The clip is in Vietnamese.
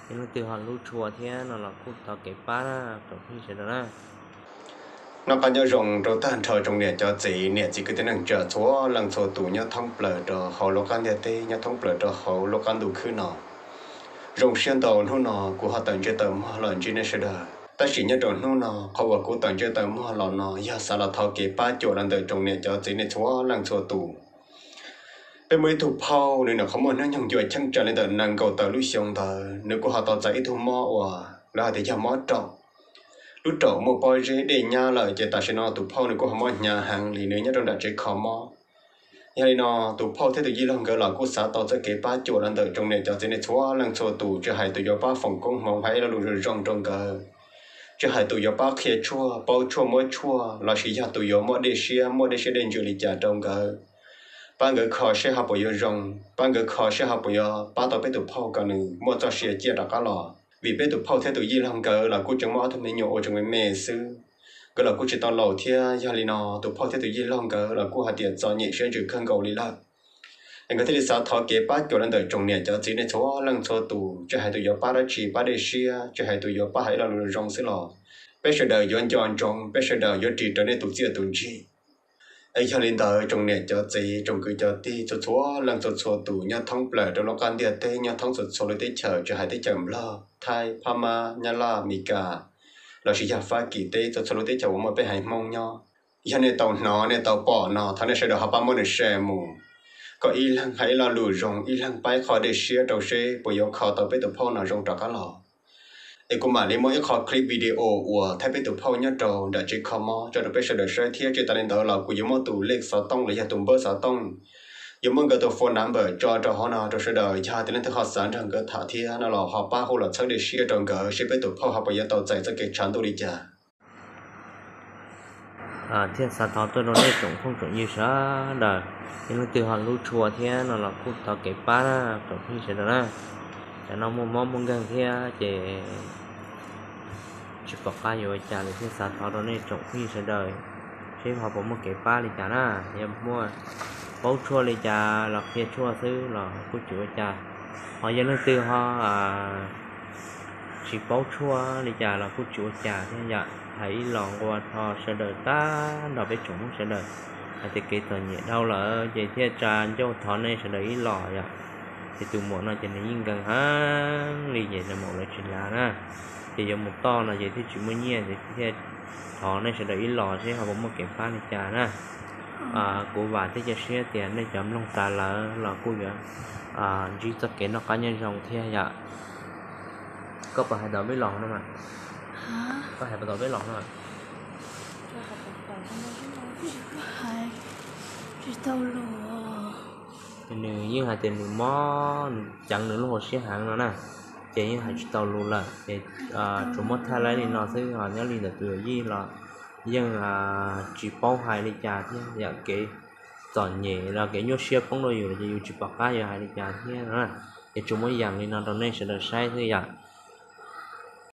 nên từ họ lưu chùa thế nó là cũng tao cái ba trong khi sẽ đó nó có nhớ rồng rồi ta trời trong nè cho chị nè chỉ cái tên năng chờ chúa lần số tụ nhớ thông bờ rồi hậu lô can tê nhớ thông bờ rồi hậu lô can đủ khứ nọ rồng xuyên tàu nó nọ của họ tận chơi tầm họ lần chỉ nên sẽ đợi ta chỉ nhớ rồi nó nọ họ vào của tận chơi tầm họ lần nọ giờ sao là thọ cái ba chỗ lần đời trong nè cho chị nè chúa lần số tụ bên mấy thủ phao nên là không muốn nó nhung chuột chân trở lên đời năng cầu tờ lúc xong tờ nếu của họ tàu chạy thu mò và là thì cho mò trọng lúc trộm một bôi rễ để nhà lời chỉ ta sẽ nói tụ phao này của họ nhà hàng lì nữa nhất trong đại chế khó mò nhà này nó tụ phao thế tự nhiên lòng gỡ là của xã tàu sẽ kế ba chỗ lần đời trong này cho thế này chúa lần số tụ cho hai tụ do ba phòng công mong phải là đủ rồi rong trong cờ cho hai tụ do ba khía chua bao chua mỗi chua là chỉ cho tụ do mỗi để xia đến chỗ lì trả trong cờ ba người khó sẽ học bây giờ rong ba người khó sẽ học bây giờ ba tàu bé tụ phao cả nữa mỗi cho xia chia ra cả lò vì bé tụ phao thế tự nhiên lòng gỡ là của chúng mỏ thôi mình nhổ trong cái mê sư cái là của chỉ tao lẩu thia giờ lì nó tụ phao thế tự nhiên lòng gỡ là của hạt tiền cho nhẹ xuyên chữ khăn cầu lì la anh có thể đi sao thọ kế bát kiểu lần đời trồng nè cho chỉ nên số lần số tụ cho hai tụ giờ ba đã chỉ ba để xia cho hai tụ giờ ba hãy là lùi rong xí lò bé sẽ đời dọn dọn trong bé sẽ đời dọn chỉ trở nên tụ chia tụ chi ấy cho lên đời trồng nè cho chỉ trồng cứ cho ti cho số lần số tụ nhá thông bờ cho nó can địa tê nhá thông số lấy tê chờ cho hai tê chờ lo thai pama nhá la mika là chỉ là pha kỳ tê cho số lấy tê chờ mà bé hay mong nhau giờ này tàu nó này tàu bỏ nó thằng này sẽ được học ba môn để xe mù có y lăng hay là lùi rong y lăng bay khỏi để share đầu xe bây giờ khỏi tàu bé tàu phao nào rong trả cá lò ấy cũng mà lấy mỗi khỏi clip video của thay bé tàu phao nhớ trâu đã chỉ không mò cho được bé sẽ được share thiết cho ta lên đó là của những món tủ lệch sáu tông lấy ra tụng bơ sáu tông những món cái tàu phone number cho họ nào cho sẽ đời cho thì nên thức họ sẵn rằng cái thả thiết nó là họ ba hồ là chắc để share trong cái share bé tàu phao họ bây giờ tàu chạy cho cái chán tàu đi chả thiên sản thọ tôi nói đây cũng không chuẩn như sao đời nên từ họ lưu chùa thế nó là cũng tao cái ba trong khi sẽ đó cho nó mong gần thế chỉ có cái rồi trả lại thiên sản thọ đó này trong khi sẽ đời chế họ bỏ một cái ba đi trả na em mua bấu chua đi trả là kia chua xứ là cũng chịu trả họ dân từ họ chỉ bấu chua đi trả là cũng chịu trả thế vậy hãy lòn qua thọ sẽ đời ta đào với chúng sẽ đời thì cái thời nhẹ đâu là vậy thì tràn cho thọ này sẽ đời lò vậy thì từ một nó chỉ nên gần há đi vậy là một loại chuyện là na thì giờ một to là vậy thì chỉ mới nhẹ thì thọ này sẽ đời lò sẽ họ một kiểm phá đi trà na của bà thìจะเสียtiền để chấm lòng ta là cô vậy chỉ tất cả nó cá nhân dòng thế vậy có phải hai đầu với lò nữa mà có hai đầu với lò nữa mà nếu như hai tiền mò chẳng nữa luôn sẽ hàng nữa nè chỉ như hai tàu luôn là thì chúng mất thay lại thì nó sẽ họ nhớ liên được từ gì là nhưng chỉ bao hai đi trà thế dạ cái toàn nhẹ là cái nhốt xếp không đâu rồi chỉ chỉ bạc cái giờ hai đi trà thế nữa thì chúng mới dàn lên nó trong này sẽ được sai thế dạ